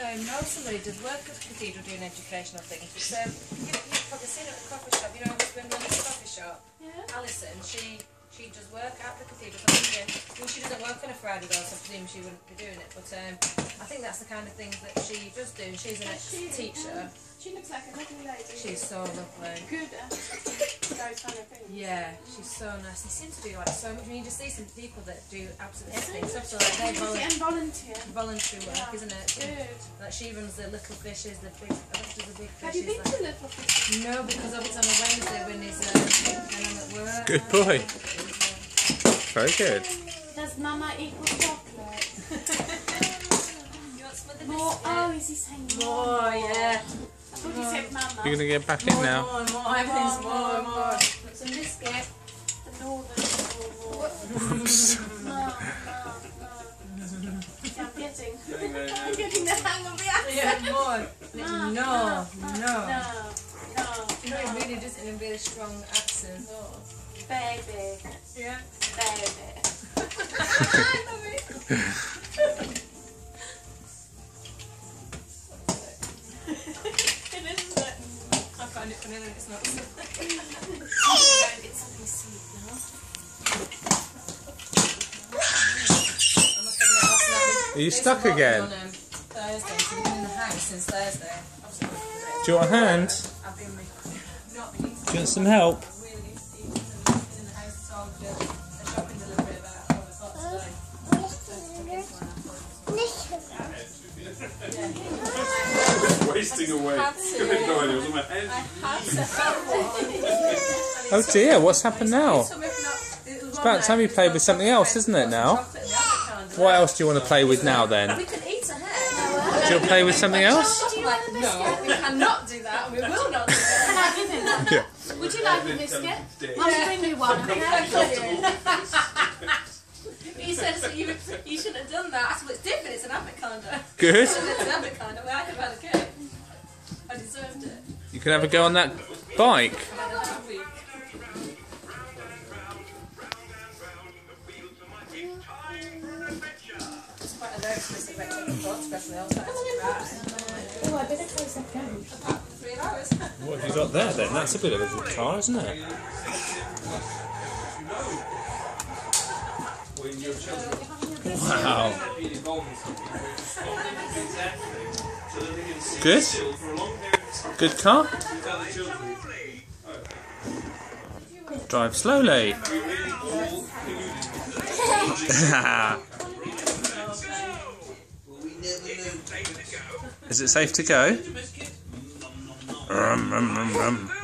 know somebody does work at the cathedral doing educational things. It's, you've probably seen it at the coffee shop. You know, husband runs the coffee shop. Yeah. Alison, she does work at the cathedral. She doesn't work on a Friday though, so I presume she wouldn't be doing it. But I think that's the kind of things that she does do. She's an ex-teacher. She looks like a lovely lady. She's so lovely. Good those kind of things. Yeah, she's so nice. They seem to do like so much. I mean, you just see some people that do absolutely everything. So like they voluntary work, isn't it? Good. Like she runs the Little Fishes, the big fishes. Have you been to Little Fishes? No, because I was on a Wednesday when I'm at work. Good boy. Very good. Does Mama equal chocolate? You want some of the More? biscuit? Oh, is he saying more? Yeah. I thought you said Mama. You're going to get back in now. More. Everything's more. Some biscuit. The northern more. No. I'm getting the hang of the accent. Yeah, more. No. You know, it really does in a really strong accent. Baby. Yeah. Baby. I love it. I find it funny that it's not. It's something sweet now. Are you stuck again? Thursday. So we've been in the house since Thursday. Do you want a hand? I've been not Do you want some help? Wasting away. Oh dear, what's happened now? It's about time you played with something else, isn't it now? What else do you want to play with now then? We could eat ahead. Do you want to play with something else? No, we cannot do that. We will not do that. Can I give him one? Yeah. Would you like a biscuit? I'll bring you one. He said so you shouldn't have done that. I said, well, it's different. It's an anaconda. Good. It's an anaconda. Well, I could have had a cake. I deserved it. You can have a go on that bike. I had a good week. It's quite a very explicit rectangle thought, especially outside. Oh, I better close that down. 3 hours. What have you got there then? That's a bit of a guitar, isn't it? Wow. Good? Good car? Drive slowly. Is it safe to go?